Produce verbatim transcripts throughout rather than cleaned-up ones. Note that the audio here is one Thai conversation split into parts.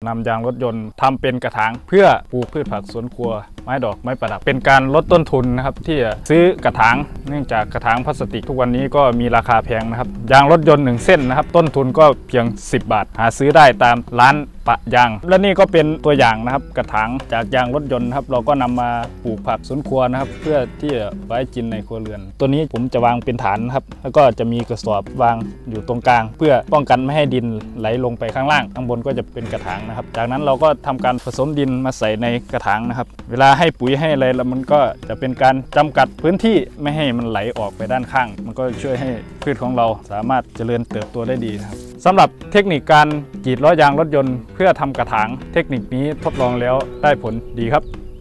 นำยางรถยนต์ทำเป็นกระถางเพื่อปลูกพืชผักสวนครัวไม้ดอกไม้ประดับเป็นการลดต้นทุนนะครับที่จะซื้อกระถางเนื่องจากกระถางพลาสติกทุกวันนี้ก็มีราคาแพงนะครับยางรถยนต์หนึ่งเส้นนะครับต้นทุนก็เพียงสิบบาทหาซื้อได้ตามร้านปะยางและนี่ก็เป็นตัวอย่างนะครับกระถางจากยางรถยนต์ครับเราก็นำมาปลูกผักสวนครัวนะครับเพื่อที่จะไว้กินในครัวเรือนตัวนี้ผมจะวางเป็นฐานครับแล้วก็จะมีกระสอบวางอยู่ตรงกลางเพื่อป้องกันไม่ให้ดินไหลลงไปข้างล่างข้างบนก็จะเป็นกระถางนะครับจากนั้นเราก็ทำการผสมดินมาใส่ในกระถางนะครับเวลาให้ปุ๋ยให้อะไรแล้วมันก็จะเป็นการจำกัดพื้นที่ไม่ให้มันไหลออกไปด้านข้างมันก็ช่วยให้พืชของเราสามารถเจริญเติบโตได้ดีนะครับสำหรับเทคนิคการกรีดล้อยางรถยนต์เพื่อทำกระถางเทคนิคนี้ทดลองแล้วได้ผลดีครับ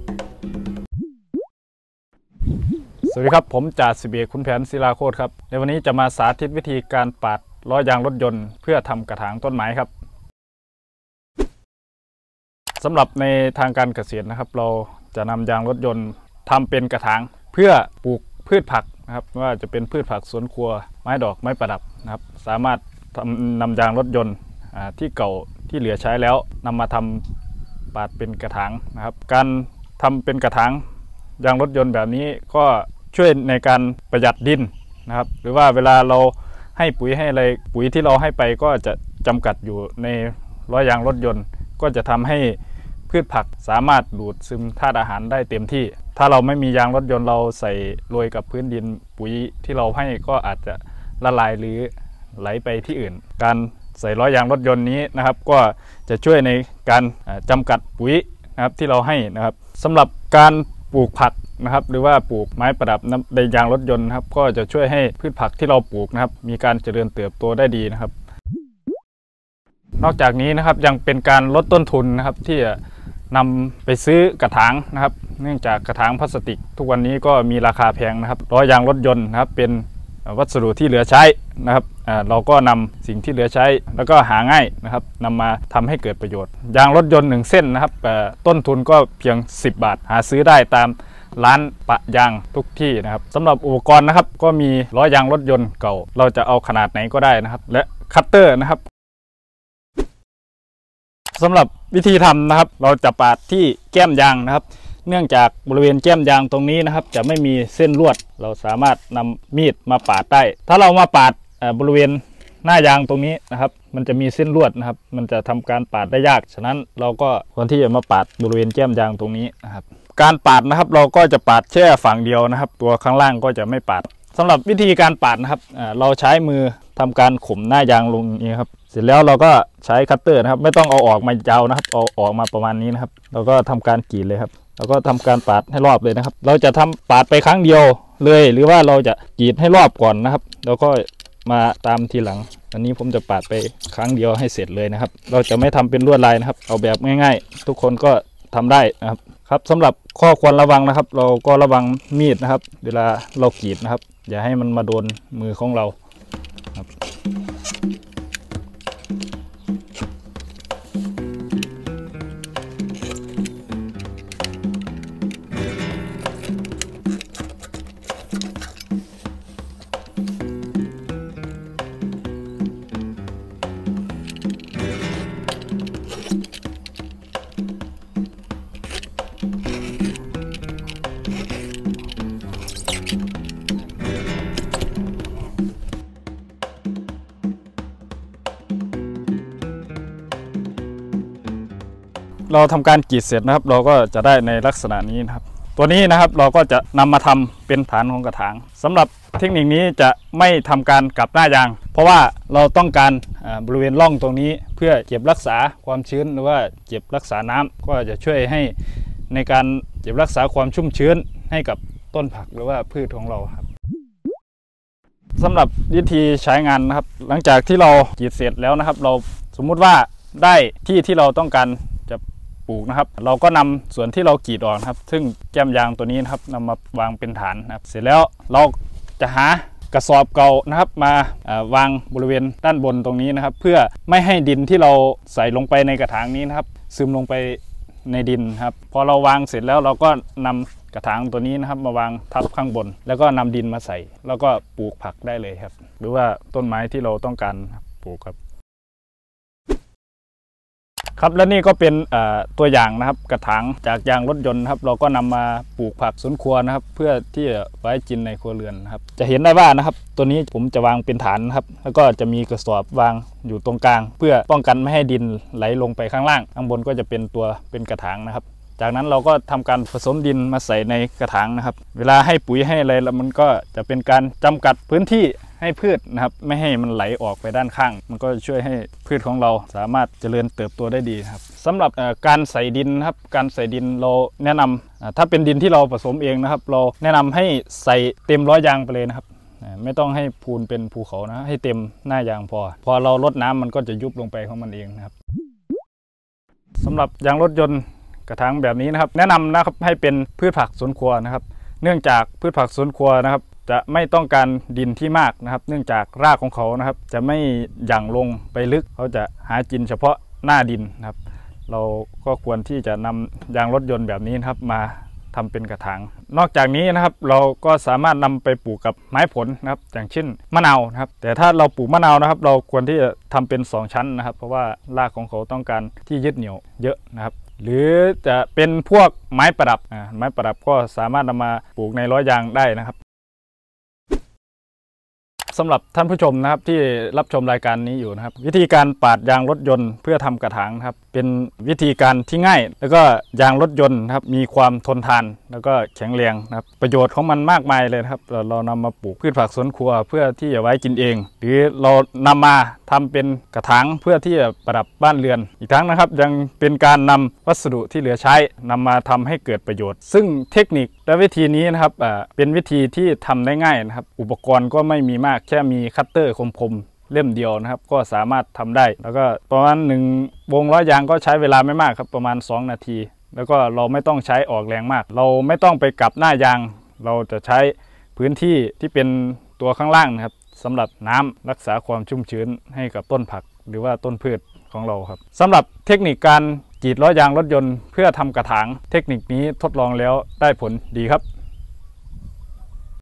สวัสดีครับผมจ่าสิบเอกขุนแผนศิลาโคตรครับในวันนี้จะมาสาธิตวิธีการปาดล้อยางรถยนต์เพื่อทำกระถางต้นไม้ครับสำหรับในทางการเกษตรนะครับเราจะนำยางรถยนต์ทำเป็นกระถางเพื่อปลูกพืชผักนะครับไม่ว่าจะเป็นพืชผักสวนครัวไม้ดอกไม้ประดับนะครับสามารถนำยางรถยนต์ที่เก่าที่เหลือใช้แล้วนำมาทำปาดเป็นกระถางนะครับการทำเป็นกระถางยางรถยนต์แบบนี้ก็ช่วยในการประหยัดดินนะครับหรือว่าเวลาเราให้ปุ๋ยให้อะไรปุ๋ยที่เราให้ไปก็จะจำกัดอยู่ในล้อยางรถยนต์ก็จะทำให้พืชผักสามารถดูดซึมธาตุอาหารได้เต็มที่ถ้าเราไม่มียางรถยนต์เราใส่โรยกับพื้นดินปุ๋ยที่เราให้ก็อาจจะละลายหรือไหลไปที่อื่นการใส่ล้อยางรถยนต์นี้นะครับก็จะช่วยในการจำกัดปุ๋ยนะครับที่เราให้นะครับสำหรับการปลูกผักนะครับหรือว่าปลูกไม้ประดับในยางรถยนต์นะครับก็จะช่วยให้พืชผักที่เราปลูกนะครับมีการเจริญเติบโตได้ดีนะครับนอกจากนี้นะครับยังเป็นการลดต้นทุนนะครับที่จะนำไปซื้อกระถางนะครับเนื่องจากกระถางพลาสติกทุกวันนี้ก็มีราคาแพงนะครับล้อยางรถยนต์นะครับเป็นวัสดุที่เหลือใช้นะครับเราก็นำสิ่งที่เหลือใช้แล้วก็หาง่ายนะครับนำมาทำให้เกิดประโยชน์ยางรถยนต์หนึ่งเส้นนะครับต้นทุนก็เพียงสิบบาทหาซื้อได้ตามร้านปะยางทุกที่นะครับสำหรับอุปกรณ์นะครับก็มีล้อยางรถยนต์เก่าเราจะเอาขนาดไหนก็ได้นะครับและคัตเตอร์นะครับสำหรับวิธีทำนะครับเราจะปาดที่แก้มยางนะครับเนื่องจากบริเวณแก้มยางตรงนี้นะครับจะไม่มีเส้นลวดเราสามารถนำมีดมาปาดได้ถ้าเรามาปาดบริเวณหน้ายางตรงนี้นะครับมันจะมีเส้นลวดนะครับมันจะทำการปาดได้ยากฉะนั้นเราก็ควรที่จะมาปาดบริเวณแก้มยางตรงนี้นะครับการปาดนะครับเราก็จะปาดแค่ฝั่งเดียวนะครับตัวข้างล่างก็จะไม่ปาดสำหรับวิธีการปาดนะครับเราใช้มือทำการข่มหน้ายางลงนี้ครับเสร็จแล้วเราก็ใช้คัตเตอร์นะครับไม่ต้องเอาออกมายาวนะครับเอาออกมาประมาณนี้นะครับเราก็ทำการกรีดเลยครับเราก็ทำการปาดให้รอบเลยนะครับเราจะทำปาดไปครั้งเดียวเลยหรือว่าเราจะกรีดให้รอบก่อนนะครับแล้วก็มาตามทีหลังอันนี้ผมจะปาดไปครั้งเดียวให้เสร็จเลยนะครับเราจะไม่ทำเป็นลวดลายนะครับเอาแบบง่ายๆทุกคนก็ทำได้นะครับครับสำหรับข้อควรระวังนะครับเราก็ระวังมีดนะครับเวลาเรากรีดนะครับอย่าให้มันมาโดนมือของเราครับเราทำการกรีดเสร็จนะครับเราก็จะได้ในลักษณะนี้นะครับตัวนี้นะครับเราก็จะนำมาทำเป็นฐานของกระถางสำหรับเทคนิคนี้จะไม่ทำการกลับหน้ายางเพราะว่าเราต้องการบริเวณร่องตรงนี้เพื่อเก็บรักษาความชื้นหรือว่าเก็บรักษาน้ำก็จะช่วยให้ในการเก็บรักษาความชุ่มชื้นให้กับต้นผักหรือว่าพืชของเราครับสำหรับวิธีใช้งานนะครับหลังจากที่เรากรีดเสร็จแล้วนะครับเราสมมุติว่าได้ที่ที่เราต้องการจะปลูกนะครับเราก็นำส่วนที่เรากรีดออกนะครับซึ่งแก้มยางตัวนี้นะครับนำมาวางเป็นฐานนะครับเสร็จแล้วเราจะหากระสอบเก่านะครับมาวางบริเวณด้านบนตรงนี้นะครับเพื่อไม่ให้ดินที่เราใส่ลงไปในกระถางนี้นะครับซึมลงไปในดินครับพอเราวางเสร็จแล้วเราก็นำกระถางตัวนี้นะครับมาวางทับข้างบนแล้วก็นำดินมาใส่แล้วก็ปลูกผักได้เลยครับหรือว่าต้นไม้ที่เราต้องการปลูกครับครับและนี่ก็เป็นตัวอย่างนะครับกระถางจากยางรถยนต์ครับเราก็นำมาปลูกผักสวนครัวนะครับเพื่อที่จะไว้กินในครัวเรือนนะครับจะเห็นได้ว่านะครับตัวนี้ผมจะวางเป็นฐานครับแล้วก็จะมีกระสอบวางอยู่ตรงกลางเพื่อป้องกันไม่ให้ดินไหลลงไปข้างล่างข้างบนก็จะเป็นตัวเป็นกระถางนะครับจากนั้นเราก็ทำการผสมดินมาใส่ในกระถางนะครับเวลาให้ปุ๋ยให้อะไรแล้วมันก็จะเป็นการจำกัดพื้นที่ให้พืชนะครับไม่ให้มันไหลออกไปด้านข้างมันก็ช่วยให้พืชของเราสามารถเจริญเติบโตได้ดีครับสำหรับการใส่ดินนะครับการใส่ดินเราแนะนำถ้าเป็นดินที่เราผสมเองนะครับเราแนะนำให้ใส่เต็มล้อยางไปเลยนะครับไม่ต้องให้พูนเป็นภูเขานะให้เต็มหน้ายางพอพอเราลดน้ำมันก็จะยุบลงไปของมันเองนะครับสำหรับยางรถยนต์กระถางแบบนี้นะครับแนะนำนะครับให้เป็นพืชผักสวนครัวนะครับเนื่องจากพืชผักสวนครัวนะครับจะไม่ต้องการดินที่มากนะครับเนื่องจากรากของเขานะครับจะไม่หยั่งลงไปลึกเขาจะหากินเฉพาะหน้าดินนะครับเราก็ควรที่จะนำยางรถยนต์แบบนี้นะครับมาทำเป็นกระถางนอกจากนี้นะครับเราก็สามารถนำไปปลูกกับไม้ผลนะครับอย่างเช่นมะนาวนะครับแต่ถ้าเราปลูกมะนาวนะครับเราควรที่จะทำเป็นสองชั้นนะครับเพราะว่ารากของเขาต้องการที่ยึดเหนี่ยวเยอะนะครับหรือจะเป็นพวกไม้ประดับไม้ประดับก็สามารถนำมาปลูกในล้อยางได้นะครับสำหรับท่านผู้ชมนะครับที่รับชมรายการนี้อยู่นะครับวิธีการปาดยางรถยนต์เพื่อทำกระถางครับเป็นวิธีการที่ง่ายแล้วก็ยางรถยนต์นะครับมีความทนทานแล้วก็แข็งแรงนะครับประโยชน์ของมันมากมายเลยครับเราเรานำมาปลูกพืชผักสวนครัวเพื่อที่จะไว้กินเองหรือเรานำมาทำเป็นกระถางเพื่อที่จะประดับบ้านเรือนอีกทั้งนะครับยังเป็นการนำวัสดุที่เหลือใช้นำมาทำให้เกิดประโยชน์ซึ่งเทคนิคและวิธีนี้นะครับเป็นวิธีที่ทำได้ง่ายนะครับอุปกรณ์ก็ไม่มีมากแค่มีคัตเตอร์คมๆเล่มเดียวนะครับก็สามารถทำได้แล้วก็ประมาณหนึ่งวงล้อยางก็ใช้เวลาไม่มากครับประมาณสองนาทีแล้วก็เราไม่ต้องใช้ออกแรงมากเราไม่ต้องไปกลับหน้ายางเราจะใช้พื้นที่ที่เป็นตัวข้างล่างนะครับสำหรับน้ำรักษาความชุ่มชื้นให้กับต้นผักหรือว่าต้นพืชของเราครับสำหรับเทคนิคการกรีดล้อยางรถยนต์เพื่อทำกระถางเทคนิคนี้ทดลองแล้วได้ผลดีครับ